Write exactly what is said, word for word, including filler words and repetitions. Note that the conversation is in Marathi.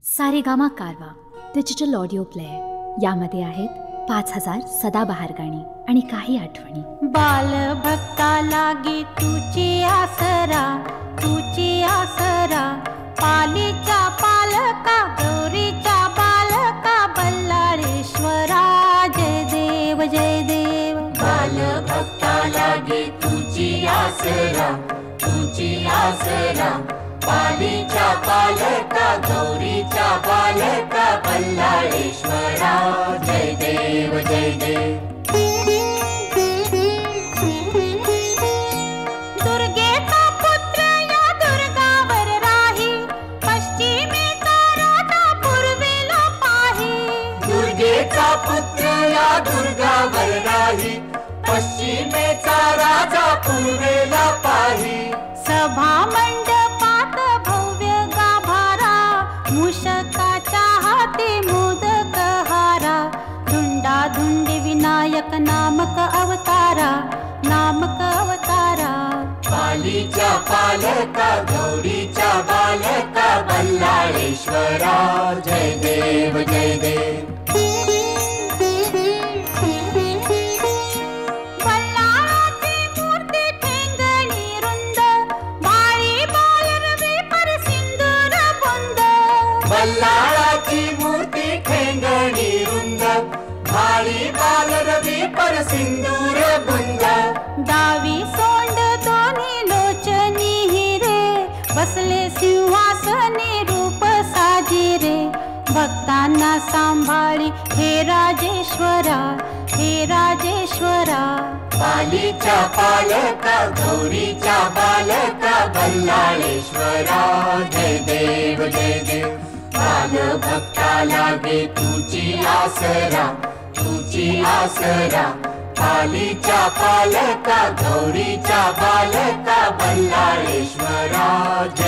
सारेगामा कारवा डिजिटल ऑडिओ प्लेअर यामध्ये आहेत पाच हजार सदाबहार गाणी आणि काही आठवणी. बाल भक्ता लागे तुझी आसरा, तुझी आसरा, पालीच्या पालका गौरीच्या बालका बल्लाळेश्वरा. जय देव जय देव. बाल भक्ता लागे तुझी आसरा, तुझी आसरा, पालीच्या पालका गौरीच्या बालका बल्लाळेश्वरा. जय देव जय देव. दुर्गेचा पुत्र या दुर्गावर राही, पश्चिमेचा राजा पूर्वेला पाही. दुर्गेचा पुत्र या दुर्गावर राही, पश्चिमेचा राजा पूर्वेला पाही. सभा मंडपात भव्य गाभारा, मूषकाच्या हाती मोदक हारा. धुंडा धुंडी विनायक नामक अवतारा, नामक अवतारा. पालीच्या पालका गौरीच्या बालका बल्लाळेश्वरा. जय देव जय देव. बल्लाळाची मूर्ती ठेंगणी रुंद, भाळी बाल रवी पर सिंदूर बुंद. डावी सोंड दोन्ही लोचनी हिरे, बसले सिंहासनी रूप साजिरे. भक्तांना सांभाळी हे राजेश्वरा, हे राजेश्वरा. पालीच्या पालका गौरीच्या बालका बल्लाळेश्वरा. जय देव जय देव. बाल भक्ता लागे तुझी आसरा, तुझी आसरा, पालीच्या पालका गौरीच्या बालका बल्लाळेश्वरा.